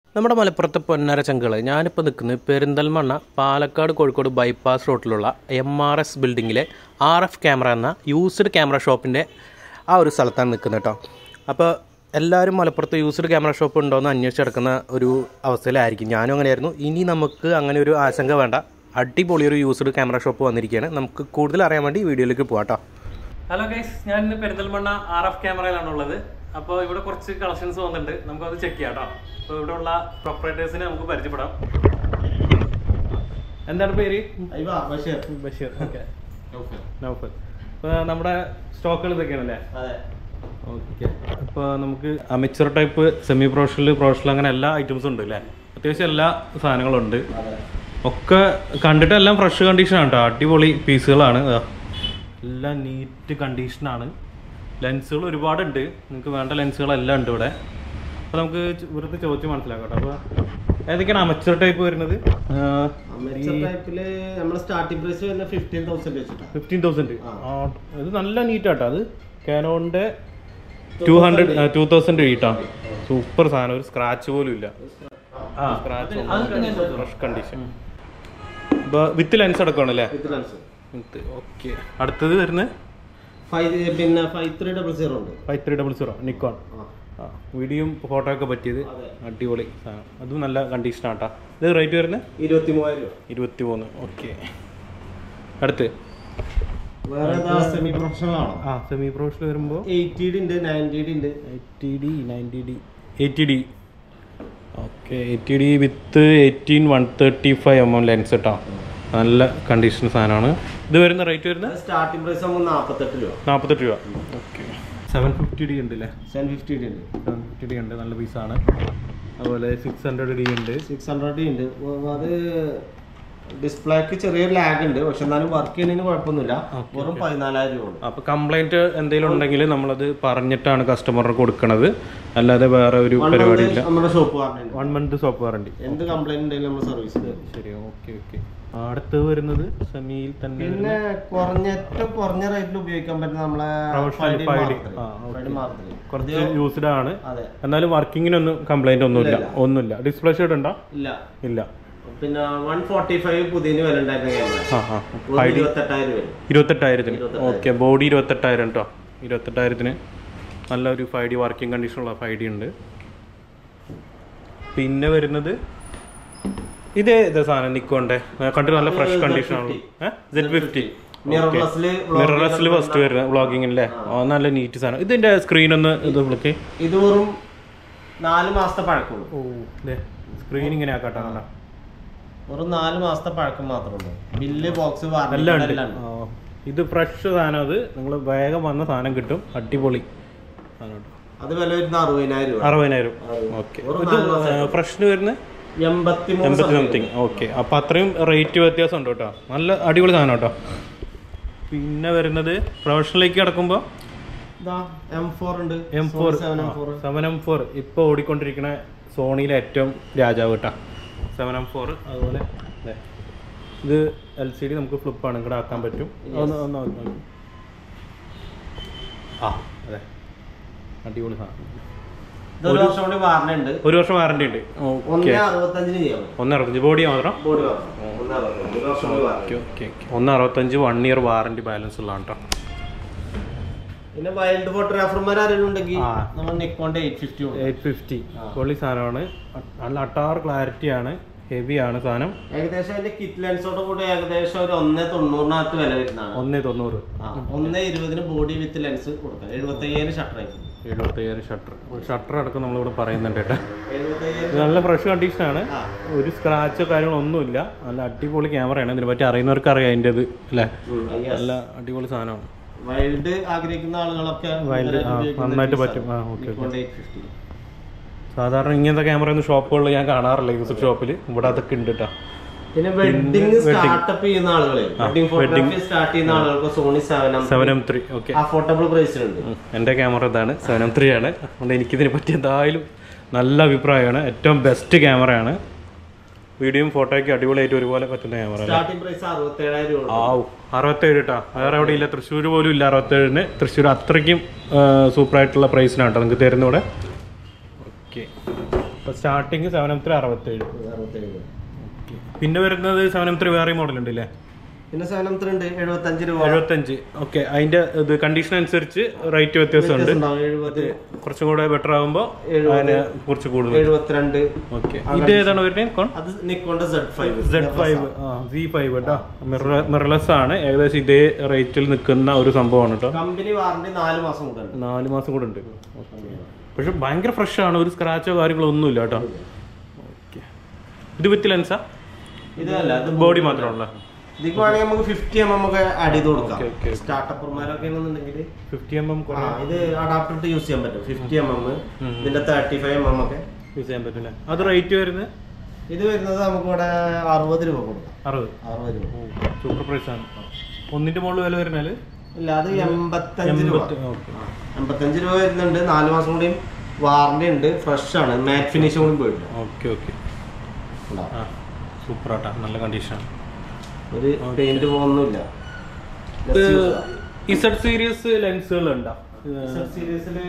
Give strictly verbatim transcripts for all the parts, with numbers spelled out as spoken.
നമ്മുടെ മലപ്പുറത്തെ പൊന്നാര ചങ്കള് ഞാനിപ്പോൾ നിൽക്കുന്നത് പെരിന്തൽമണ്ണ പാലക്കാട് കോഴിക്കോട് ബൈപ്പാസ് റോട്ടിലുള്ള എം ആർ എസ് ബിൽഡിങ്ങിലെ ആർ എഫ് ക്യാമറ എന്ന യൂസ്ഡ് ക്യാമറ ഷോപ്പിൻ്റെ ആ ഒരു സ്ഥലത്താണ് നിൽക്കുന്നത് കേട്ടോ. അപ്പോൾ എല്ലാവരും മലപ്പുറത്ത് യൂസ്ഡ് ക്യാമറ ഷോപ്പ് ഉണ്ടോ എന്ന് അന്വേഷിച്ച് കിടക്കുന്ന ഒരു അവസ്ഥയിലായിരിക്കും. ഞാനും അങ്ങനെയായിരുന്നു. ഇനി നമുക്ക് അങ്ങനെ ഒരു ആശങ്ക വേണ്ട. അടിപൊളിയൊരു യൂസ്ഡ് ക്യാമറ ഷോപ്പ് വന്നിരിക്കുകയാണ്. നമുക്ക് കൂടുതൽ അറിയാൻ വേണ്ടി വീഡിയോയിലേക്ക് പോകാം കേട്ടോ. ഹലോ ഗൈസ്, ഞാൻ ഇന്ന് പെരിന്തൽമണ്ണ ആർ എഫ് ക്യാമറയിലാണുള്ളത്. അപ്പോൾ ഇവിടെ കുറച്ച് കളക്ഷൻസ് വന്നിട്ടുണ്ട്, നമുക്കത് ചെക്ക് ചെയ്യാം കേട്ടോ. അപ്പോൾ ഇവിടെ ഉള്ള പ്രൊപ്പറേറ്റേഴ്സിനെ നമുക്ക് പരിചയപ്പെടാം. എന്താണ് പേര്? ബഷീർ. ബഷീർ. ഓക്കെ. നൗഫൽ. ഇപ്പോൾ നമ്മുടെ സ്റ്റോക്കുകൾ ഇതൊക്കെയാണല്ലേ? അതെ. ഓക്കെ. അപ്പോൾ നമുക്ക് amateur type, semi professional, professional അങ്ങനെ എല്ലാ ഐറ്റംസും ഉണ്ട് അല്ലേ? അത്യാവശ്യം എല്ലാ സാധനങ്ങളും ഉണ്ട്. ഒക്കെ കണ്ടിട്ട് എല്ലാം ഫ്രഷ് കണ്ടീഷനാണ് കേട്ടോ. അടിപൊളി പീസുകളാണ്. എല്ലാം നീറ്റ് കണ്ടീഷനാണ്. ലെൻസുകൾ ഒരുപാടുണ്ട്. നിങ്ങൾക്ക് വേണ്ട ലെൻസുകളെല്ലാം ഉണ്ട് ഇവിടെ. അപ്പോൾ നമുക്ക് ഇവിടുത്തെ ചോദിച്ച് മനസ്സിലാക്കാം കേട്ടോ. അപ്പോൾ ഏതൊക്കെയാണ് അമച്ചർ ടൈപ്പ് വരുന്നത്? സ്റ്റാർട്ടിംഗ് പ്രൈസ് വരുന്നത് ഫിഫ്റ്റീൻ തൗസൻഡ് വെച്ചിട്ട് ഫിഫ്റ്റീൻ തൗസൻഡ് ഇത് നല്ല നീറ്റാട്ടോ. അത് കാനോണിൻ്റെ ടു ഹൺഡ്രഡ് ടു തൗസൻഡ് എയ്റ്റാണ്. സൂപ്പർ സാധനം. ഒരു സ്ക്രാച്ച് പോലും ഇല്ല. ആ സ്ക്രാച്ച് ഫ്രഷ് കണ്ടീഷൻ. ഇപ്പോൾ വിത്ത് ലെൻസ് അടക്കമാണല്ലേ? With lens. ഓക്കെ. അടുത്തത് വരുന്നത് പിന്നെ ഫൈവ് ത്രീ ഡബിൾ സീറോ ഉണ്ട്. Five three double zero Nikon. ആ വീഡിയോയും ഫോട്ടോ ഒക്കെ പറ്റിയത്. അടിപൊളി സാധനം. അതും നല്ല കണ്ടീഷനാണ് കേട്ടോ. ഇത് റേറ്റ് വരുന്നത് ഇരുപത്തി മൂവായിരം രൂപ. ഇരുപത്തി മൂന്ന്. ഓക്കെ. അടുത്ത് സെമി പ്രൊഫഷണൽ ആണ്. ആ സെമി പ്രൊഫഷണൽ വരുമ്പോൾ എയ്റ്റി ഡി ഉണ്ട്, നയൻറ്റി ഡി ഉണ്ട്. Eighty D ninety D eighty D okay. Eighty D with eighteen one thirty five M M lens കേട്ടോ. നല്ല കണ്ടീഷൻ സാധനമാണ്. ഇത് വരുന്ന റേറ്റ് വരുന്നത് സ്റ്റാർട്ടിംഗ് പ്രൈസ് ആകുമ്പോൾ നാൽപ്പത്തെട്ട് രൂപ. നാൽപ്പത്തെട്ട് രൂപ. ഓക്കെ. സെവൻ ഫിഫ്റ്റി ഡി ഉണ്ട് അല്ലേ? സെവൻ ഫിഫ്റ്റി ഡി ഉണ്ട്. സെവൻ ഫിഫ്റ്റി ഡി ഉണ്ട്. നല്ല പീസാണ്. അതുപോലെ സിക്സ് ഹൺഡ്രഡ് ഡി ഉണ്ട്. സിക്സ് ഹൺഡ്രഡ് ഡി ഉണ്ട്. അത് ഡിസ്പ്ലേക്ക് ചെറിയൊരു ലാഗ് ഉണ്ട്, പക്ഷെ എന്നാലും വർക്ക് ചെയ്യുന്നതിന് കുഴപ്പമൊന്നുമില്ല. വെറും പതിനാലായിരം രൂപ. അപ്പോൾ കംപ്ലൈൻറ്റ് എന്തെങ്കിലും ഉണ്ടെങ്കിൽ നമ്മളത് പറഞ്ഞിട്ടാണ് കസ്റ്റമറിന് കൊടുക്കുന്നത്, അല്ലാതെ വേറെ ഒരു പരിപാടി ഇല്ല. നമ്മുടെ shop warranty one month shop warranty. എന്ത് കംപ്ലൈൻറ്റ് ഉണ്ടെങ്കിലും നമ്മൾ സർവീസ്. ശരി. Okay okay. അടുത്ത് വരുന്നത് സെമിയിൽ തന്നെ. പിന്നെ കുറഞ്ഞ ഏറ്റവും കുറഞ്ഞ റേറ്റിൽ ഉപയോഗിക്കാൻ പറ്റുന്ന നമ്മളെ കുറച്ച് യൂസ്ഡ് ആണ്, എന്നാലും വർക്കിങ്ങിനൊന്നും കംപ്ലൈന്റ് ഒന്നുമില്ല. ഒന്നുമില്ല. ഡിസ്പ്ലേ ഷേഡ് ഉണ്ടോ? ഇല്ല ഇല്ല. പിന്നെ വൺ ഫോർട്ടി ഫൈവ് പുതിയ വില ഉണ്ടായിരുന്ന ഇരുപത്തെട്ടായിരത്തിന്. ഓക്കെ. ബോഡി ഇരുപത്തെട്ടായിരം കേട്ടോ. ഇരുപത്തെട്ടായിരത്തിന് നല്ലൊരു ഫൈവ് ഡി വർക്കിംഗ് കണ്ടീഷനുള്ള ഫൈവ് ഡി ഉണ്ട്. പിന്നെ വരുന്നത് ഇതേ ഇതേ സാധനം നിക്കോണ്ടെ കണ്ടിട്ട് നല്ല ഫ്രഷ് കണ്ടീഷനാണ്. സെഡ് ഫിഫ്റ്റി മിറർലെസ്സിൽ ഫസ്റ്റ് വരുന്നത് വ്ളോഗിങ്ങില്ലേ? നല്ല നീറ്റ് സാധനം. ഇതിന്റെ സ്ക്രീൻ ഒന്ന് ഇത് വിളിക്ക്. ഇത് വെറും നാല് മാസത്തെ പഴക്കമുള്ളൂ. ഓ സ്ക്രീൻ ഇങ്ങനെ ആക്കാട്ടോ. വെറും നാല് മാസത്തെ പഴക്കം മാത്രമേ. ബില്ല് ബോക്സ് എല്ലാം ഉണ്ട്. ഇത് ഫ്രഷ് സാധനം. അത് നിങ്ങൾ വേഗം വന്ന സാധനം കിട്ടും. അടിപൊളി സാധനം. അത് വില വരുന്നത് അറുപതിനായിരം രൂപ. അറുപതിനായിരം. ഓക്കെ. ഫ്രഷിന് വരുന്നത് എൺപത്തി സംതിങ്. ഓക്കെ. അപ്പം അത്രയും റേറ്റ് വ്യത്യാസം ഉണ്ട് കേട്ടോ. നല്ല അടിപൊളി സാധനം കേട്ടോ. പിന്നെ വരുന്നത് പ്രൊഫഷണലിലേക്ക് കിടക്കുമ്പോൾ എം ഫോർ ഉണ്ട്. M four seven M four ഇപ്പോൾ ഓടിക്കൊണ്ടിരിക്കുന്ന സോണിയിലെ ഏറ്റവും രാജാവ് കേട്ടോ. Seven M four. അതുപോലെ ഇത് എൽ സി ഡി നമുക്ക് ഫ്ലിപ്പാണ്, ഇങ്ങോട്ട് ആക്കാൻ പറ്റും. ആ അതെ, അടിപൊളി സാധനം. ഒരു വർഷം വാറണ്ടി ഉണ്ട്. ഒന്ന് അറുപത്തഞ്ച് ബോഡി മാത്രം. ഒന്ന് അറുപത്തഞ്ച് വൺ ഇയർ വാറണ്ടി ബാലൻസ് ഉള്ളതാണ് കേട്ടോ. പിന്നെ വൈൽഡ് ഫോട്ടോഗ്രാഫർമാർ ആരെങ്കിലും നമ്മൾ നിക്കോണിന്റെ എയ്റ്റ് ഫിഫ്റ്റി എയ്റ്റ് ഫിഫ്റ്റി പൊള്ളി സാധനമാണ്. നല്ല അട്ടാർ ക്ലാരിറ്റിയാണ്. ഹെവിയാണ് സാധനം. ഏകദേശം അതിന്റെ കിറ്റ് ലെൻസോട് കൂടി ഏകദേശം ഒരു ഒന്നേ തൊണ്ണൂറിനകത്ത് വില വരുന്നതാണ്. ഒന്നേ തൊണ്ണൂറ്. ഒന്നേ ഇരുപതിന് ബോഡി വിത്ത് ലെൻസ് കൊടുക്കാം. എഴുപത്തി അയ്യായിരം ഷട്ടർ ആയിരിക്കും. എഴുപത്തി അയ്യായിരം ഷട്ടർ. ഷട്ടർ അടക്കം നമ്മളിവിടെ പറയുന്നുണ്ട് കേട്ടോ. നല്ല ഫ്രഷ് കണ്ടീഷനാണ്. ഒരു സ്ക്രാച്ചോ കാര്യങ്ങളൊന്നുമില്ല. നല്ല അടിപൊളി ക്യാമറയാണ്. ഇതിനെ പറ്റി അറിയുന്നവർക്ക് അറിയാം അതിൻ്റെ ഇത് അല്ലേ? നല്ല അടിപൊളി സാധനമാണ്. വൈൽഡ് ആഗ്രഹിക്കുന്ന ആളുകളൊക്കെ വൈൽഡ് നന്നായിട്ട് പറ്റും. ആ ഓക്കെ. സാധാരണ ഇങ്ങനത്തെ ക്യാമറ ഒന്നും ഷോപ്പുകളിൽ ഞാൻ കാണാറില്ല. യൂസർ ഷോപ്പിൽ ഇവിടെ അതൊക്കെ ഉണ്ട് കേട്ടോ. പിന്നെ വെഡിങ് സ്റ്റാർട്ടപ്പ് ചെയ്യുന്ന ആളുകളെ വെഡിങ് സ്റ്റാർട്ട് ചെയ്യുന്ന ആളുകൾക്ക് Sony seven M three okay affordable പ്രൈസിലുണ്ട്. എൻ്റെ ക്യാമറ ഇതാണ്, സെവൻ എം ത്രീ ആണ്. അതുകൊണ്ട് എനിക്കിതിനെ പറ്റി എന്തായാലും നല്ല അഭിപ്രായമാണ്. ഏറ്റവും ബെസ്റ്റ് ക്യാമറയാണ്. വീഡിയോയും ഫോട്ടോയ്ക്ക് അടിപൊളിയായിട്ട് ഒരുപോലെ പറ്റുന്ന ക്യാമറ. ആ അറുപത്തേഴ് കേട്ടോ. വേറെ എവിടെ ഇല്ല. തൃശ്ശൂർ പോലും ഇല്ല അറുപത്തേഴിന്. തൃശ്ശൂർ അത്രയ്ക്കും സൂപ്പറായിട്ടുള്ള പ്രൈസിനാണ് കേട്ടോ നിങ്ങൾക്ക് തരുന്ന ഇവിടെ. Okay. Starting seven M three അറുപത്തേഴ്. പിന്നെ വരുന്നത് സെവൻ എം ത്രീ വേറെ മോഡൽ ഉണ്ട് അല്ലേ? പിന്നെ സെവൻ എം ത്രീ ഉണ്ട് എഴുപത്തഞ്ച് രൂപ. എഴുപത്തഞ്ച് ഓക്കെ. അതിന്റെ ഇത് കണ്ടീഷൻ അനുസരിച്ച് റേറ്റ് വ്യത്യാസമുണ്ട്. കുറച്ചും കൂടെ ബെറ്റർ ആകുമ്പോൾ അതിന് കുറച്ച് കൂടുതൽ എഴുപത്തിരണ്ട്. ഓക്കെ. ഇത് ഏതാണ് വരുന്നത്? അത് നിക്കോണിന്റെ സെഡ് ഫൈവ്. സെഡ് ഫൈവ് ആ സി ഫൈവ് കേട്ടോ. മിറർലെസ് ആണ്. ഏകദേശം ഇതേ റേറ്റിൽ നിൽക്കുന്ന ഒരു സംഭവമാണ് കേട്ടോ. കമ്പനി വാറണ്ടി നാല് മാസം കൂടെ ഉണ്ട്. നാല് മാസം കൂടെ ഉണ്ട്. പക്ഷെ ഭയങ്കര ഫ്രഷ് ആണ്. ഒരു സ്ക്രാച്ചോ കാര്യങ്ങളോ ഒന്നുമില്ല കേട്ടോ. ഓക്കെ. ഇത് വിത്ത് ലെൻസാ? ഇതല്ല, ബോഡി മാത്രമുള്ള. ഇതിക്ക് വേണമെങ്കിൽ നമുക്ക് ഫിഫ്റ്റി എം എം ഒക്കെ ആഡ് ചെയ്ത് കൊടുക്കാം. സ്റ്റാർട്ടപ്പർമാരൊക്കെ ആണെന്നുണ്ടെങ്കിൽ ഫിഫ്റ്റി എം എം ഇത് അഡാപ്റ്റർ ഇട്ട് യൂസ് ചെയ്യാൻ പറ്റും. ഫിഫ്റ്റി എം എം ഇതിന്റെ തേർട്ടി ഫൈവ് എം എം ഒക്കെ യൂസ് ചെയ്യാൻ പറ്റില്ല. അത് റേറ്റ് വരുന്നത്? ഇത് വരുന്നത് നമുക്ക് ഇവിടെ അറുപത് രൂപ കൊടുക്കാം. അറുപത് അറുപത് രൂപ സൂപ്പർ പ്രൈസ് ആണ്. ഒന്നിന്റെ മുകളിൽ വില വരുന്നാല് ഇല്ല, അത് എൺപത്തഞ്ച് രൂപ. എൺപത്തഞ്ച് രൂപ വരുന്നുണ്ട്. നാല് മാസം കൂടിയും വാറണ്ടി ഉണ്ട്. ഫ്രഷ് ആണ്. മാറ്റ് ഫിനിഷ് കൂടി പോയിട്ടില്ല. Okay okay. സൂപ്പർ ആട്ടാ. നല്ല കണ്ടീഷനാണ്. ഒരു പെയിന്റ് പോകുന്നില്ല. ഇസഡ് സീരീസ് ലെൻസുകൾ ഉണ്ടോ? സീരീസില്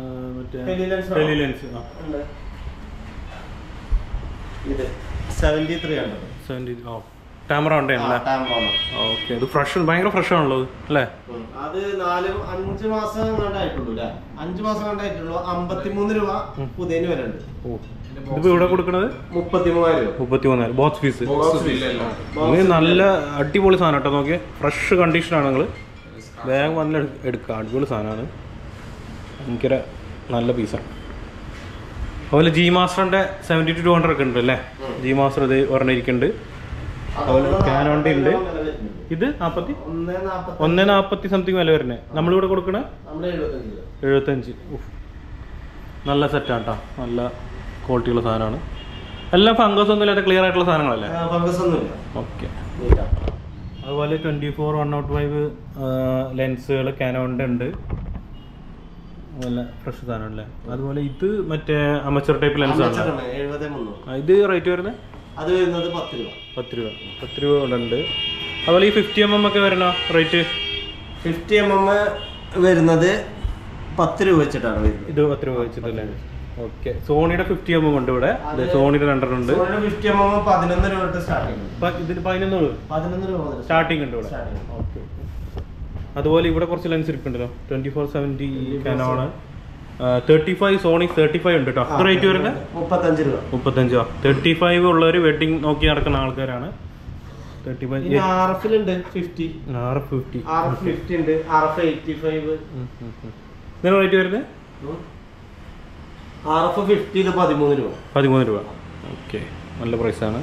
ക്യാമറ ഉണ്ടല്ലേ? ഓക്കെ. അത് ഫ്രഷ് ഭയങ്കര ഫ്രഷ് ആണല്ലോ അല്ലേ? അത് നാല് അഞ്ച് മാസം കണ്ടായിട്ടുള്ളൂ അല്ലേ? അഞ്ചു മാസം കണ്ടായിട്ടുള്ളൂ. അമ്പത്തിമൂന്ന് രൂപ പുതിയന് വരെ ഉണ്ട്. ഇതിപ്പോ ഇവിടെ കൊടുക്കുന്നത് മുപ്പത്തിമൂവായിരം മുപ്പത്തിമൂന്നായിരം ബോക്സ് ഫീസ്. നല്ല അടിപൊളി സാധനം കേട്ടോ. നോക്കിയേ, ഫ്രഷ് കണ്ടീഷനാണ്. നിങ്ങൾ വേഗം വന്ന് എടുക്കുക. അടിപൊളി സാധനമാണ്. ഭയങ്കര നല്ല പീസാണ്. അതുപോലെ ജി മാസ്റ്ററിന്റെ സെവൻറ്റി ടു ടു ഹൺഡ്രഡ് ഒക്കെ ഉണ്ട് അല്ലേ? ജി മാസ്റ്റർ ഇത് പറഞ്ഞിരിക്കുന്നുണ്ട്. അതുപോലെ കാനോണിന്റെ ഉണ്ട്. ഇത് നാപ്പത്തി ഒന്നേ നാപ്പത്തി സംതിങ് വില വരുന്നത്. നമ്മളിവിടെ കൊടുക്കണേ എഴുപത്തഞ്ച്. നല്ല സെറ്റാണ് കേട്ടോ. നല്ല ക്വാളിറ്റിയുള്ള സാധനമാണ്. എല്ലാം ഫംഗസ് ഒന്നും ഇല്ലാത്ത ക്ലിയർ ആയിട്ടുള്ള സാധനങ്ങളല്ലേ? ഓക്കെ. അതുപോലെ twenty four one nought five ലെൻസുകൾ കാനോണിന്റെ ഉണ്ട്. നല്ല ഫ്രഷ് സാധനം അല്ലേ? അതുപോലെ ഇത് മറ്റേ അമച്ചർ ടൈപ്പ് ലെൻസ് ആണ്. ഇത് റേറ്റ് വരുന്നത് അത് വരുന്നത് പത്ത് രൂപ. പത്ത് രൂപ പത്ത് രൂപ ഉണ്ട്. അതുപോലെ ഈ ഫിഫ്റ്റി എം എം ഒക്കെ വരണ റേറ്റ്? ഫിഫ്റ്റി എം എം വരുന്നത് പത്ത് രൂപ വെച്ചിട്ടാണ് വരുന്നത്. ഇത് പത്ത് രൂപ വെച്ചിട്ടല്ലേ? ഓക്കെ. സോണിയുടെ ഫിഫ്റ്റി എം എം ഉണ്ട് ഇവിടെ. സോണിയുടെ രണ്ടെണ്ണം ഉണ്ട്. ഫിഫ്റ്റി എം എം പതിനൊന്ന് രൂപ സ്റ്റാർട്ടിംഗ്. ഇതിന് പതിനൊന്ന് രൂപ പതിനൊന്ന് രൂപ സ്റ്റാർട്ടിംഗ് ഉണ്ട് ഇവിടെ. ഓക്കെ. അതുപോലെ ഇവിടെ കുറച്ച് ലെൻസ് ഇരിപ്പുണ്ടല്ലോ. Twenty four seventy Canon, thirty five Sony thirty five ഉണ്ട് കേട്ടോ. അത് റേറ്റ് വരുന്നത് മുപ്പത്തഞ്ച് രൂപ. മുപ്പത്തഞ്ച് രൂപ. തേർട്ടി ഫൈവ് ഉള്ളവർ വെഡിങ് നോക്കി നടക്കുന്ന ആൾക്കാരാണ്. തേർട്ടി ഫൈവ് ആർ എഫിലുണ്ട്. Fifty R F fifty R F fifty ഉണ്ട്. R F eighty five. ഇതിന് റേറ്റ് വരുന്നത് ആർ എഫ് ഫിഫ്റ്റി പതിമൂന്ന് രൂപ. പതിമൂന്ന് രൂപ. ഓക്കെ. നല്ല പ്രൈസാണ്.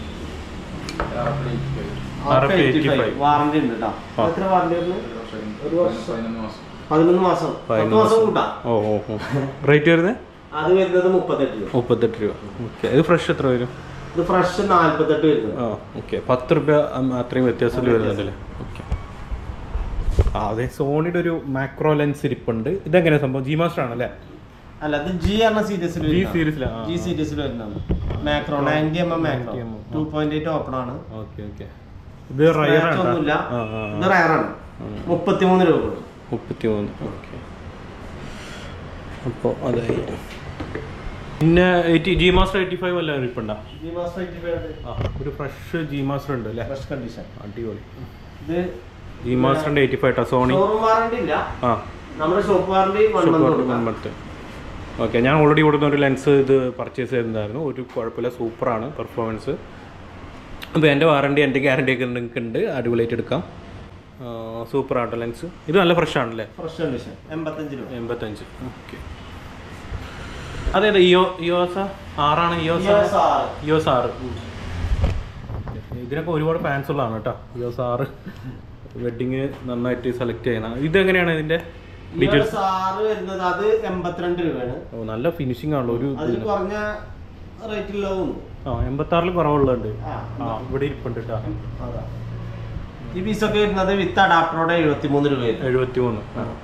വാറന്റി ഉണ്ട് കേട്ടോ. എത്ര വാറന്റി വരുന്നത്? ഒരു വർഷം പതിനൊന്ന് മാസം. പത്ത് മാസം കൂട്ടാം. ഓ ഓ ഓ. റേറ്റ് വരുന്നത്? അത് വരുന്നത് മുപ്പത്തെട്ട് രൂപ. മുപ്പത്തെട്ട് രൂപ. ഓക്കെ. ഇത് ഫ്രഷ് എത്ര വരും? ഇത് ഫ്രഷ് നാല്പത്തെട്ട് വരുന്നത്. ആ ഓക്കെ. പത്ത് രൂപ അത്രയും വ്യത്യാസത്തിൽ വരുന്നുണ്ടല്ലേ? ഓക്കെ. ആ അതെ. സോണിയുടെ ഒരു മാക്രോ ലെൻസ് ഇരിപ്പുണ്ട്. ഇതെങ്ങനെയാ സംഭവം? ജി മാസ്റ്റർ ആണല്ലേ? അല്ല, അത് ജി എന്ന സീരീസിൽ ജി സീരീസിലാണ്. ജി സീരീസിൽ വരുന്നതാണ്. Macro ninety M M macro two point eight open ആണ്. Okay okay. ഇത് റയറാണ്. ഇത് റയറാണ്. മുപ്പത്തിമൂന്ന് രൂപ. മുപ്പത്തിമൂന്ന്. ഓക്കെ. അപ്പോൾ അതായി. പിന്നെ ജി മാസ്റ്റർ എയ്റ്റി ഫൈവ് അല്ല ഇരിപ്പുണ്ടോ? ജി മാസ്റ്റർ എയ്റ്റി ഫൈവ് ആ ഒരു ഫ്രഷ് ജി മാസ്റ്റർ ഉണ്ട് അല്ലേ? Fresh condition. അടിപൊളി. ഇത് ജി മാസ്റ്ററിന്റെ എയ്റ്റി ഫൈവ് ട്ടോ. സോണി ഷോറൂം വാറണ്ടി ഇല്ല. ആ നമ്മുടെ shop warranty one month. Okay. ഞാൻ ഓൾറെഡി കൊടുക്കുന്ന ഒരു ലെൻസ് ഇത് പർച്ചേസ് ചെയ്തിട്ടുണ്ടായിരുന്നു. ഒരു കുഴപ്പമില്ല. സൂപ്പറാണ് പെർഫോമൻസ്. അപ്പോൾ എൻ്റെ വാറണ്ടി എൻ്റെ ഗ്യാരണ്ടി ഒക്കെ നിങ്ങൾക്ക് ഉണ്ട്. അടിപൊളിയായിട്ട് എടുക്കാം. സൂപ്പർ ആട്ടോ ലെൻസ്. ഇത് നല്ല ഫ്രഷ് ആണല്ലേ? Fresh condition. എൺപത്തഞ്ച് രൂപ. എൺപത്തഞ്ച്. ഓക്കെ. അതെ അതെ. ഇയോ ഇയോസ ആറാണ്. ഇയോസ് ഇയോസ് ആറ്. ഇതിനൊക്കെ ഒരുപാട് ഫാൻസ് ഉള്ളതാണ് കേട്ടോ. ഇയോസ് ആറ് വെഡിങ് നന്നായിട്ട് സെലക്ട് ചെയ്യണം. ഇതെങ്ങനെയാണ് ഇതിന്റെ ഡീറ്റെയിൽസ്? ആറ് വരുന്നത് അത് എൺപത്തിരണ്ട് രൂപയാണ്. ഓ നല്ല ഫിനിഷിംഗ് ആണല്ലോ. ഒരു കുറഞ്ഞ റേറ്റിലാവും. ആ എൺപത്തി ആറിൽ കുറവുള്ളുണ്ട്. ആ ഇവിടെ ഇരിപ്പുണ്ട് കേട്ടോ. ഈ പീസൊക്കെ വരുന്നത് വിത്ത് അഡാപ്റ്ററോടെ എഴുപത്തിമൂന്ന് രൂപ. എഴുപത്തിമൂന്ന്.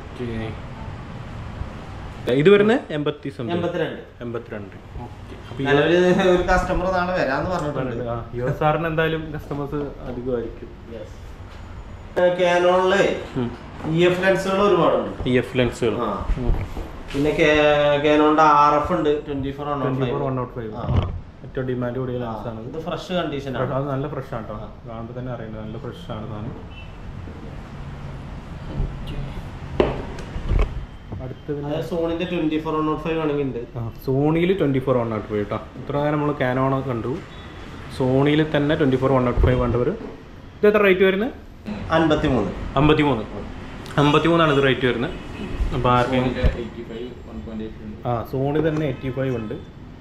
ഇത് വരുന്നത് എൺപത്തി എൺപത്തിരണ്ട്. എൺപത്തിരണ്ട്. ഒരു കസ്റ്റമർ നാളെ വരാന്ന് പറഞ്ഞിട്ടുണ്ട്. യുവ സാറിന് എന്തായാലും കസ്റ്റമേഴ്സ് അധികമായിരിക്കും. കാനോണിലെ ഇ എഫ് ലെൻസുകൾ ഒരുപാടുണ്ട്. ഇ എഫ് ലെൻസുകൾ പിന്നെ കാനോണിന്റെ ആർ എഫ് ഉണ്ട് twenty four one nought five ഏറ്റവും ഡിമാൻഡ് കൂടിയ ലെൻസ് ആണ് ഇത്. ഫ്രഷ് കണ്ടീഷൻ ആണ്, അത് നല്ല ഫ്രഷ് ആണ് കേട്ടോ, കാണുമ്പോൾ തന്നെ അറിയുന്നത് നല്ല ഫ്രഷ് ആണ് സാധനം. അടുത്തത് സോണിന്റെ twenty four one nought five ആണെങ്കിൽ ഉണ്ട്. സോണിയിൽ twenty four one nought five കേട്ടോ. ഇത്ര നേരം നമ്മൾ കാനോൺ കണ്ടു, സോണിയിൽ തന്നെ twenty four one nought five കണ്ടവർ. ഇത് എത്ര റേറ്റ് വരുന്നത്? അൻപത്തി മൂന്ന് അമ്പത്തി മൂന്ന് അമ്പത്തി മൂന്നാണ് ഇത് റേറ്റ് വരുന്നത്. അപ്പോൾ ആർക്കെങ്കിലും ആ സോണി തന്നെ എയ്റ്റി ഫൈവ് ഉണ്ട്.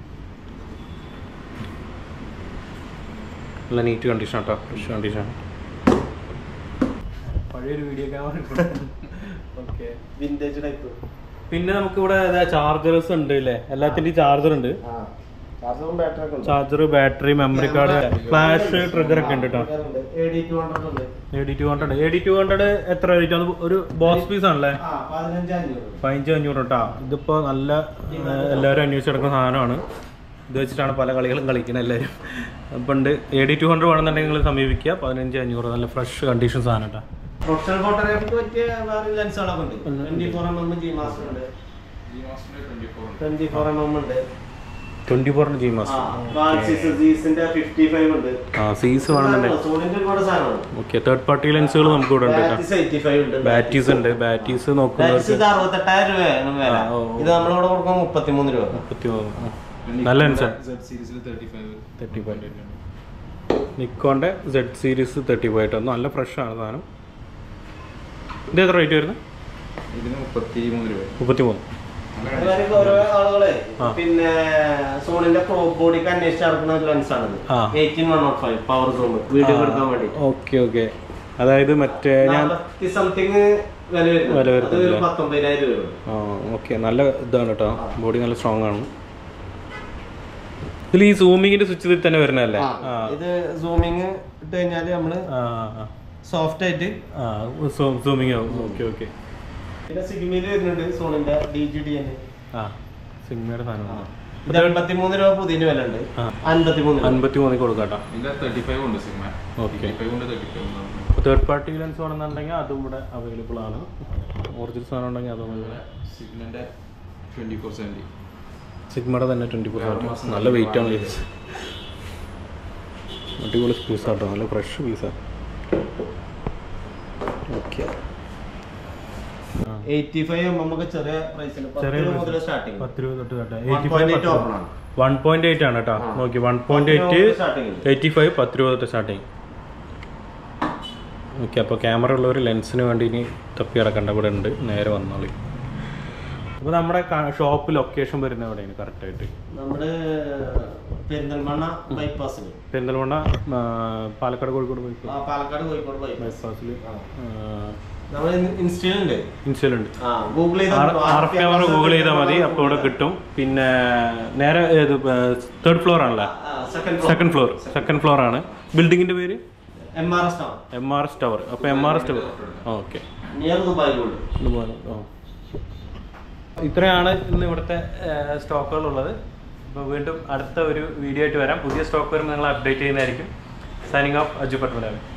നല്ല നീറ്റ് കണ്ടീഷൻ കേട്ടോ, ഫ്രഷ് കണ്ടീഷൻ. പഴയൊരു video camera. Okay, vintage type. പിന്നെ നമുക്കിവിടെ ചാർജേഴ്സ് ഉണ്ട് അല്ലേ, എല്ലാത്തിൻ്റെയും ചാർജർ ഉണ്ട്. Charger, battery, memory card, flash, trigger ഒക്കെ ഉണ്ട് കേട്ടോ. A D two hundred A D two hundred എത്ര റേറ്റ്? അത് ഒരു ബോക്സ് പീസ് ആണല്ലേ, പതിനഞ്ച് അഞ്ഞൂറ് കേട്ടോ. ഇതിപ്പോൾ നല്ല എല്ലാവരും അന്വേഷിച്ചെടുക്കുന്ന സാധനമാണ്. ഇത് വെച്ചിട്ടാണ് പല കളികളും കളിക്കുന്നത് എല്ലാവരും. അപ്പം ഉണ്ട് എ ഡി ടു ഹൺഡ്രഡ് വേണമെന്നുണ്ടെങ്കിൽ നിങ്ങൾ സമീപിക്കുക. പതിനഞ്ച് അഞ്ഞൂറ് നല്ല ഫ്രഷ് കണ്ടീഷൻ സാധനം കേട്ടോ. പ്രൊഫഷണൽ ഫോട്ടോഗ്രാഫിക്ക് പറ്റിയ വേറെ ലെൻസുകളൊക്കെ ഉണ്ട്. Twenty four M M G master ഉണ്ട്, ട്വന്റി ഫോർ എം എം ഉണ്ട്, ട്വന്റി ഫോറിന് ജി മാസ്റ്റർ. സീസ് വേണമെന്നുണ്ടെങ്കിൽ ഓക്കെ. തേർഡ് പാർട്ടി ലെൻസുകൾ നമുക്ക് ഇവിടെ ഉണ്ട്. ബാറ്റീസ് ഉണ്ട്. ബാറ്റീസ് നോക്കുന്നവർക്ക് മുപ്പത്തിമൂന്ന് രൂപ. നല്ല ലെൻസാണ്. തേർട്ടി ഫൈവ് നിക്കോന്റെ സെഡ് സീരീസ് തേർട്ടി ഫൈവ് ആയിട്ട് നല്ല ഫ്രഷ് ആണ് സാധനം. ഇത് എത്ര റേറ്റ് വരുന്നത്? മുപ്പത്തി മൂന്ന്. ഓരോ ആളുകളെ പിന്നെ സോണിന്റെ ക്രോപ്പ് ബോഡിക്ക് അന്വേഷിച്ച് നടക്കുന്ന ഒരു ലെൻസ് ആണ് eighteen one nought five power zoom video എടുക്കാൻ വേണ്ടി. Okay okay. അതായത് മറ്റേ ഞാൻ സംതിങ് വില വരുന്നത് പത്തൊമ്പതിനായിരം രൂപ. ആ ഓക്കെ, നല്ല ഇതാണ് കേട്ടോ, ബോഡി നല്ല സ്ട്രോങ് ആണ്. ഇതിൽ ഈ സൂമിങ്ങിന്റെ സ്വിച്ച് ഇതിൽ തന്നെ വരുന്നതല്ലേ? ഇത് സൂമിങ് ഇട്ട് കഴിഞ്ഞാല് നമ്മള് സോഫ്റ്റ് ആയിട്ട് സൂമിങ് ആവും. Okay okay. പിന്നെ സിഗ്മയിൽ വരുന്നുണ്ട് സോണിന്റെ ഡി ജി ഡി എൻ. ആ സിഗ്മയുടെ സാധനം അൻപത്തിമൂന്ന് രൂപ പുതിയ വില ഉണ്ട്. അൻപത്തിമൂന്ന് അൻപത്തിമൂന്നിൽ കൊടുക്കാട്ടോ. ഓക്കെ. തേർഡ് പാർട്ടി ലെൻസ് വേണമെന്നുണ്ടെങ്കിൽ അതും ഇവിടെ അവൈലബിൾ ആണ്. ഒറിജിനൽ സാധനം ഉണ്ടെങ്കിൽ അതും സിഗ്മയുടെ ട്വന്റി ഫോർ സെവൻറ്റി സിഗ്മയുടെ തന്നെ ട്വന്റി ഫോർ സെവൻറ്റി നല്ല വെയിറ്റ് ആണ്. അടിപൊളി പീസാട്ടോ, നല്ല ഫ്രഷ് പീസാണ്. ഓക്കെ. എയ്റ്റി ഫൈവ് നമുക്ക് ചെറിയ പ്രൈസിൽ സ്റ്റാർട്ടിങ് പത്ത് രൂപ തൊട്ട് വൺ പോയിന്റ് എയ്റ്റ് ആണ് കേട്ടോ. നോക്കി one point eight eighty five പത്ത് രൂപ തൊട്ട് സ്റ്റാർട്ടിങ്. ഓക്കെ. അപ്പോൾ ക്യാമറ ഉള്ളവർ ലെൻസിന് വേണ്ടി ഇനി തപ്പി കിടക്കേണ്ട ഇവിടെ ഉണ്ട്, നേരെ വന്നോളി. അപ്പോൾ നമ്മുടെ ഷോപ്പ് ലൊക്കേഷൻ വരുന്നത് എവിടെയാണ് കറക്റ്റായിട്ട്? നമ്മുടെ പെരിന്തൽമണ്ണ ബൈപ്പാസിൽ. പെരിന്തൽമണ്ണ പാലക്കാട് കോഴിക്കോട് പാലക്കാട് കോഴിക്കോട് ബൈപ്പാസിൽ ഇൻസ്റ്റയിലുണ്ട്. ഇൻസ്റ്റയിലുണ്ട്. ആർ എഫ് ക്യാമറ ഗൂഗിൾ ചെയ്താൽ മതി, അപ്പോൾ ഇവിടെ കിട്ടും. പിന്നെ നേരെ ഏത് തേർഡ് ഫ്ലോർ ആണല്ലേ? സെക്കൻഡ് ഫ്ലോർ സെക്കൻഡ് ഫ്ലോർ ആണ്. ബിൽഡിങ്ങിന്റെ പേര് M R S tower. M R S tower. അപ്പോൾ M R S tower. Okay. ഇത്രയാണ് ഇന്ന് ഇവിടുത്തെ സ്റ്റോക്കുകൾ ഉള്ളത്. അപ്പോൾ വീണ്ടും അടുത്ത ഒരു വീഡിയോ ആയിട്ട് വരാം. പുതിയ സ്റ്റോക്ക് വരുമ്പോൾ നിങ്ങൾ അപ്ഡേറ്റ് ചെയ്യുന്നതായിരിക്കും. Signing off Aju Padmanabhan.